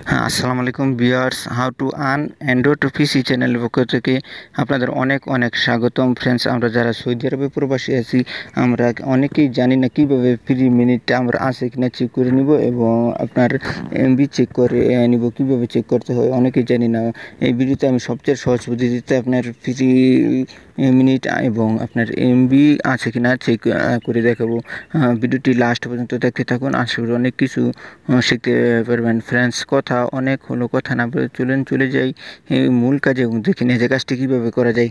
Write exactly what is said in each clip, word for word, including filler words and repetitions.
হ্যাঁ, আসসালামু আলাইকুম viewers, how to earn android PC চ্যানেলের পক্ষ থেকে আপনাদের অনেক অনেক স্বাগতম। ফ্রেন্ডস, আমরা যারা সৌদি আরবে প্রবাসী আছি, আমরা অনেকেই জানি না কীভাবে ফ্রি মিনিটটা আমরা আছে কিনা চেক করে নিব এবং আপনার এমবি চেক করে নিব, কীভাবে চেক করতে হয় অনেকেই জানি না। এই ভিডিওতে আমি সবচেয়ে সহজ পদ্ধতিতে আপনার ফ্রি মিনিট এবং আপনার এমবি আছে কিনা চেক করে দেখাবো। ভিডিওটি লাস্ট পর্যন্ত দেখতে থাকুন, আশা করি অনেক কিছু শিখতে পারবেন। ফ্রেন্ডস, কথা অনেক হলো, কথা না বলে চলেন চলে যাই মূল কাজে এবং দেখে নিয়ে যে কাজটি কীভাবে করা যায়।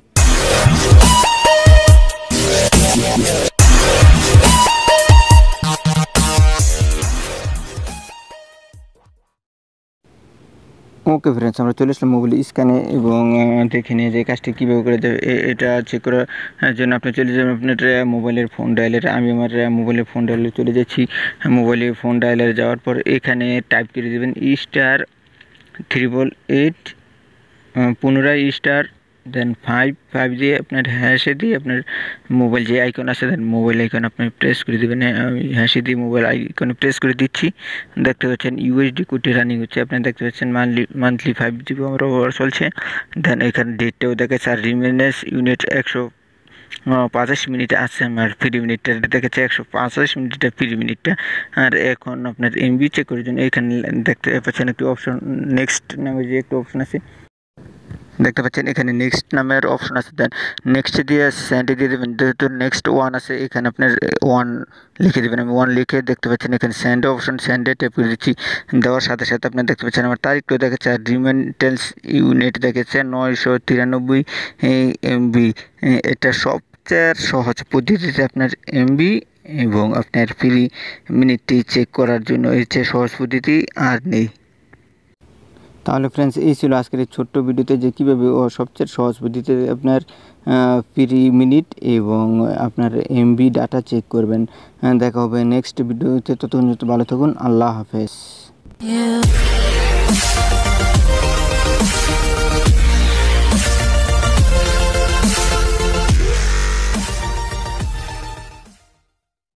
ওকে ফ্রেন্ডস, আমরা চলে আসলাম মোবাইল স্ক্যানে এবং দেখে নিয়ে যে কাজটি কীভাবে করে দেবে। এটা চেক করার জন্য আপনি চলে যাবেন আপনার মোবাইলের ফোন ডায়ালারে। আমি আমার মোবাইলের ফোন ডায়ালারে চলে যাচ্ছি। মোবাইলের ফোন ডায়ালারে যাওয়ার পর এখানে টাইপ করে দেবেন স্টার ট্রিপল এইট, পুনরায় স্টার দেন ফাইভ ফাইভ দিয়ে আপনার হ্যাশে দিয়ে আপনার মোবাইল যে আইকন আছে দেন মোবাইল আইকন আপনি প্রেস করে দেবেন। আমি হ্যাশে দিয়ে মোবাইল আইকনে প্রেস করে দিচ্ছি। দেখতে পাচ্ছেন ইউএসডি কোডটি রানিং হচ্ছে। আপনি দেখতে পাচ্ছেন মান্থলি মান্থলি ফাইভ জিবি আমার ওভার চলছে। দেন এখানে ডেটটাও দেখাচ্ছে আর রিমেনেন্স ইউনিট একশো পঁচাশ মিনিট আছে। আমার ফ্রি মিনিটটা দেখেছে একশো পঁচাশ মিনিটটা ফ্রি মিনিটটা। আর এখন আপনার এমবি চেক করার জন্য এখানে দেখতে পাচ্ছেন একটি অপশন নেক্সট নামে যে একটি অপশন আছে, দেখতে পাচ্ছেন এখানে নেক্সট নামের অপশন আছে। দেন নেক্সট দিয়ে সেন্ড দিয়ে দেবেন। যেহেতু নেক্সট ওয়ান আছে এখানে আপনার ওয়ান লিখে দেবেন। আমি ওয়ান লিখে দেখতে পাচ্ছেন এখানে সেন্ড অপশন, সেন্ডে ট্যাপ করে দিচ্ছি। দেওয়ার সাথে সাথে আপনার দেখতে পাচ্ছেন আমার তারিখটাও দেখেছে আর রিমেন্টেন্স ইউনিট দেখেছে নয়শো তিরানব্বই এমবি। এটা সবচেয়ে সহজ পদ্ধতিতে আপনার এমবি এবং আপনার ফ্রি মিনিটটি চেক করার জন্য এর চেয়ে সহজ পদ্ধতি আর নেই। তাহলে ফ্রেন্ডস, এই ছিল আজকের এই ছোট্ট ভিডিওতে যে কীভাবে ও সবচেয়ে সহজ পদ্ধতিতে আপনার ফ্রি মিনিট এবং আপনার এমবি ডাটা চেক করবেন। দেখা হবে নেক্সট ভিডিওতে। ততক্ষণ ভালো থাকুন। আল্লাহ হাফেজ।